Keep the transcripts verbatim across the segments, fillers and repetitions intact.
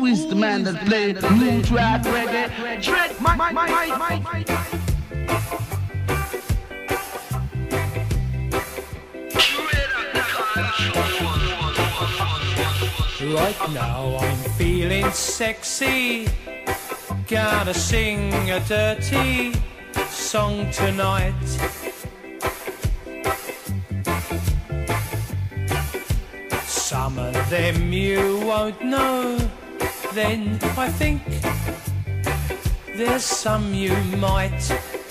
Who is the man that played moon trap reggae? Dread, my, my, my, my, my. Right now I'm feeling sexy, gonna sing a dirty song tonight. Some of them you won't know, then I think there's some you might.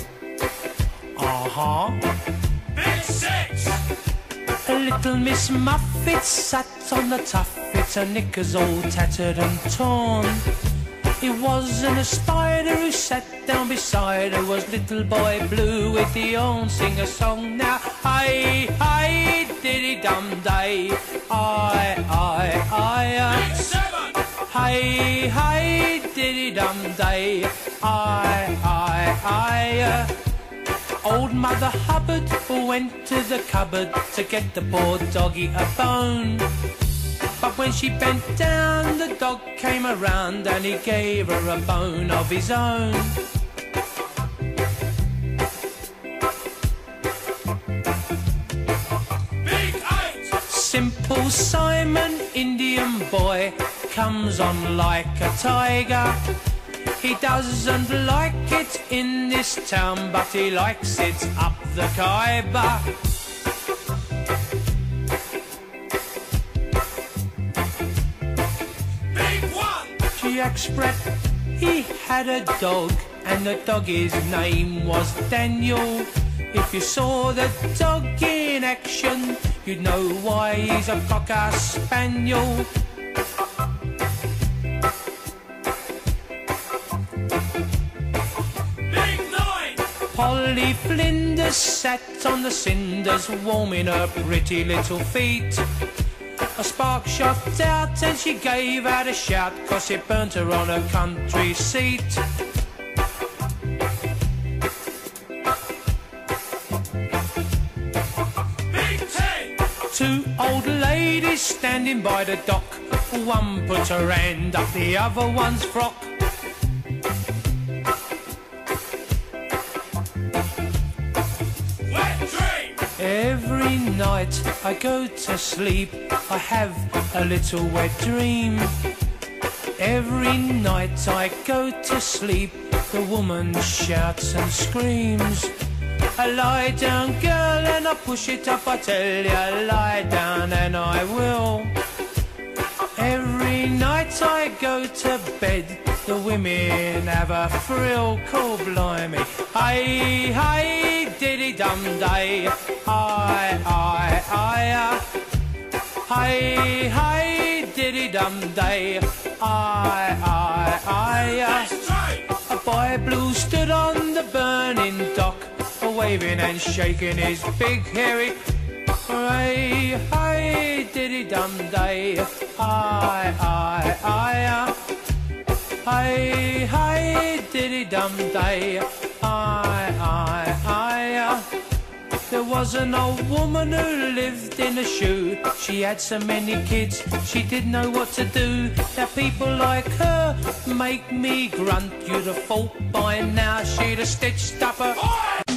Uh-huh. Big Six! A little Miss Muffet sat on the tuffet, her knickers all tattered and torn. It wasn't a spider who sat down beside her, was little boy blue with the on. Sing a song now. Hi, hi, diddy dum day. I, I, I. Big Seven. Hi, hi, diddy dum day. I, I, I. Old Mother Hubbard went to the cupboard to get the poor doggy a bone. But when she bent down, the dog came around and he gave her a bone of his own. Big Eight! Simple Simon, Indian boy, comes on like a tiger. He doesn't like it in this town, but he likes it up the Khyber. Big One! Jack Sprat, he had a dog, and the doggy's name was Daniel. If you saw the dog in action, you'd know why he's a cocker spaniel. Polly Flinders sat on the cinders, warming her pretty little feet. A spark shot out and she gave out a shout, 'cause it burnt her on her country seat. Big Ten! Two old ladies standing by the dock, one put her hand up the other one's frock. Every night I go to sleep, I have a little wet dream. Every night I go to sleep, the woman shouts and screams. I lie down, girl, and I push it up, I tell you, lie down and I will. Every night I go to bed, the women have a thrill, call blimey. Hi, hi, diddy dum day. Hi, hi, hi. Hi, hi, diddy dum day. Hi, hi, hi. A boy blue stood on the burning dock, waving and shaking his big hairy. Hi, hi, diddy dum day. Hi, hi, hi. Hi, hi, diddy dum day. Hi, hi, hi. There was an old woman who lived in a shoe. She had so many kids, she didn't know what to do. Now people like her make me grunt. You'd have thought by now she'd have stitched up her...